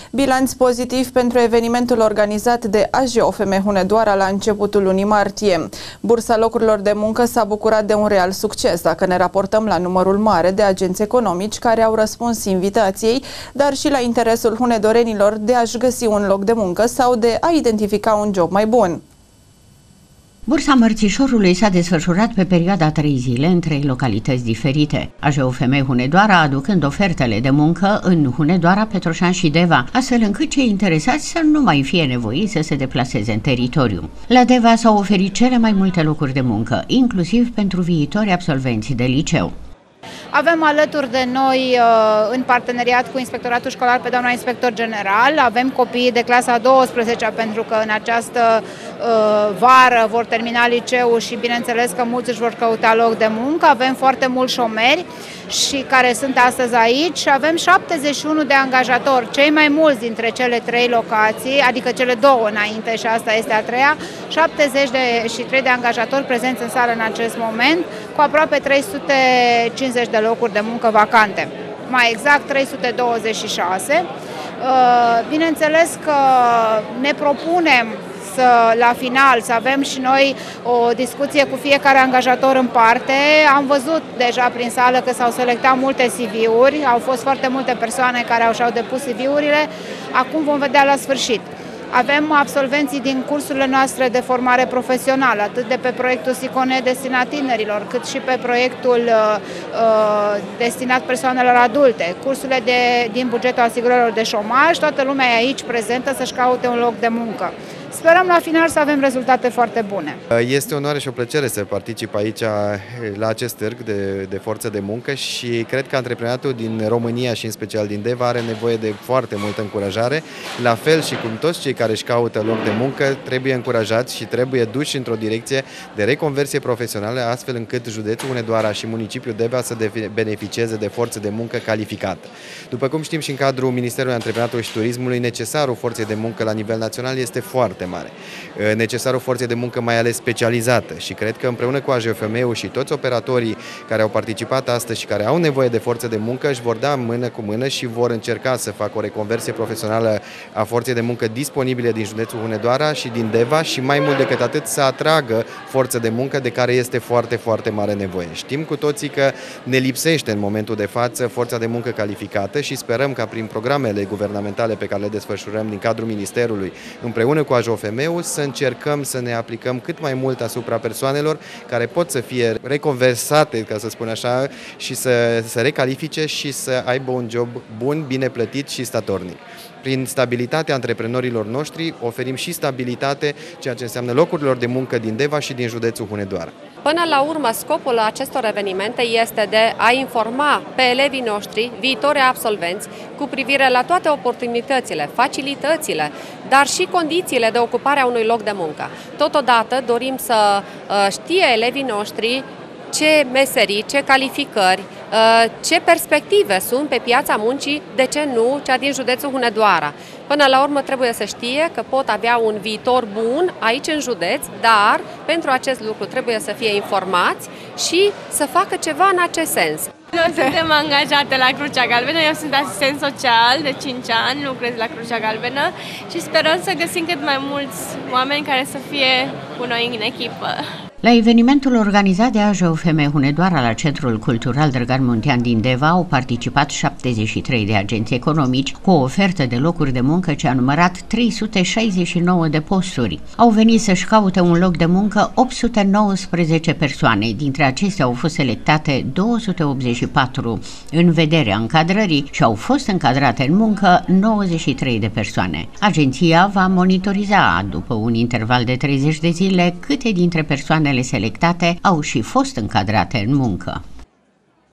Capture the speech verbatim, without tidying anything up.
Bilanț pozitiv pentru evenimentul organizat de A J O F M Hunedoara la începutul lunii martie. Bursa locurilor de muncă s-a bucurat de un real succes dacă ne raportăm la numărul mare de agenți economici care au răspuns invitației, dar și la interesul hunedorenilor de a-și găsi un loc de muncă sau de a identifica un job mai bun. Bursa Mărțișorului s-a desfășurat pe perioada trei zile în trei localități diferite. A J O F M Hunedoara aducând ofertele de muncă în Hunedoara, Petroșani și Deva, astfel încât cei interesați să nu mai fie nevoiți să se deplaseze în teritoriu. La Deva s-au oferit cele mai multe locuri de muncă, inclusiv pentru viitori absolvenți de liceu. Avem alături de noi, în parteneriat cu Inspectoratul Școlar, pe doamna inspector general. Avem copiii de clasa a douăsprezecea, pentru că în această vară vor termina liceul și bineînțeles că mulți își vor căuta loc de muncă. Avem foarte mulți șomeri și care sunt astăzi aici și avem șaptezeci și unu de angajatori, cei mai mulți dintre cele trei locații, adică cele două înainte și asta este a treia, șaptezeci și trei de angajatori prezenți în sală în acest moment, cu aproape trei sute cincizeci de locuri de muncă vacante, mai exact trei sute douăzeci și șase. Bineînțeles că ne propunem să, la final, să avem și noi o discuție cu fiecare angajator în parte. Am văzut deja prin sală că s-au selectat multe C V-uri, au fost foarte multe persoane care au și-au depus C V-urile, acum vom vedea la sfârșit. Avem absolvenții din cursurile noastre de formare profesională, atât de pe proiectul SICONE destinat tinerilor, cât și pe proiectul uh, destinat persoanelor adulte, cursurile de, din bugetul asigurărilor de șomaj, toată lumea e aici prezentă să-și caute un loc de muncă. Sperăm la final să avem rezultate foarte bune. Este o onoare și o plăcere să particip aici la acest târg de, de forță de muncă și cred că antreprenoriatul din România și în special din Deva are nevoie de foarte multă încurajare. La fel și cum toți cei care își caută loc de muncă trebuie încurajați și trebuie duși într-o direcție de reconversie profesională, astfel încât județul Hunedoara și municipiul Deva să beneficieze de forță de muncă calificată. După cum știm și în cadrul Ministerului Antreprenoriatului și Turismului, necesarul forței de muncă la nivel național este foarte mare. Necesarul forței de muncă mai ales specializată și cred că împreună cu A J O F M-ul și toți operatorii care au participat astăzi și care au nevoie de forță de muncă își vor da mână cu mână și vor încerca să facă o reconversie profesională a forței de muncă disponibile din județul Hunedoara și din Deva și mai mult decât atât să atragă forță de muncă de care este foarte, foarte mare nevoie. Știm cu toții că ne lipsește în momentul de față forța de muncă calificată și sperăm ca prin programele guvernamentale pe care le desfășurăm din cadrul Ministerului împreună cu A J O F M-ul să încercăm să ne aplicăm cât mai mult asupra persoanelor care pot să fie reconversate, ca să spun așa, și să se recalifice și să aibă un job bun, bine plătit și statornic. Prin stabilitatea antreprenorilor noștri oferim și stabilitate, ceea ce înseamnă locurilor de muncă din Deva și din județul Hunedoara. Până la urmă, scopul acestor evenimente este de a informa pe elevii noștri, viitori absolvenți, cu privire la toate oportunitățile, facilitățile, dar și condițiile de ocupare a unui loc de muncă. Totodată dorim să știe elevii noștri ce meserii, ce calificări, ce perspective sunt pe piața muncii, de ce nu cea din județul Hunedoara. Până la urmă trebuie să știe că pot avea un viitor bun aici în județ, dar pentru acest lucru trebuie să fie informați și să facă ceva în acest sens. Noi suntem angajate la Crucea Galbenă, eu sunt asistent social de cinci ani, lucrez la Crucea Galbenă și sperăm să găsim cât mai mulți oameni care să fie cu noi în echipă. La evenimentul organizat de A J O F M Hunedoara la Centrul Cultural Drăgan Muntean din Deva au participat șaptezeci și trei de agenți economici cu o ofertă de locuri de muncă ce a numărat trei sute șaizeci și nouă de posturi. Au venit să-și caute un loc de muncă opt sute nouăsprezece persoane, dintre acestea au fost selectate două sute optzeci și patru în vederea încadrării și au fost încadrate în muncă nouăzeci și trei de persoane. Agenția va monitoriza după un interval de treizeci de zile câte dintre persoanele selectate au și fost încadrate în muncă.